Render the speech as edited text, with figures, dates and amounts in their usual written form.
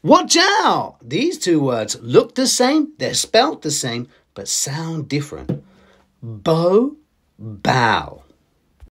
Watch out! These two words look the same, they're spelt the same, but sound different. Bow, bow.